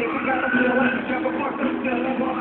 Gotta feel like you got a fuck up,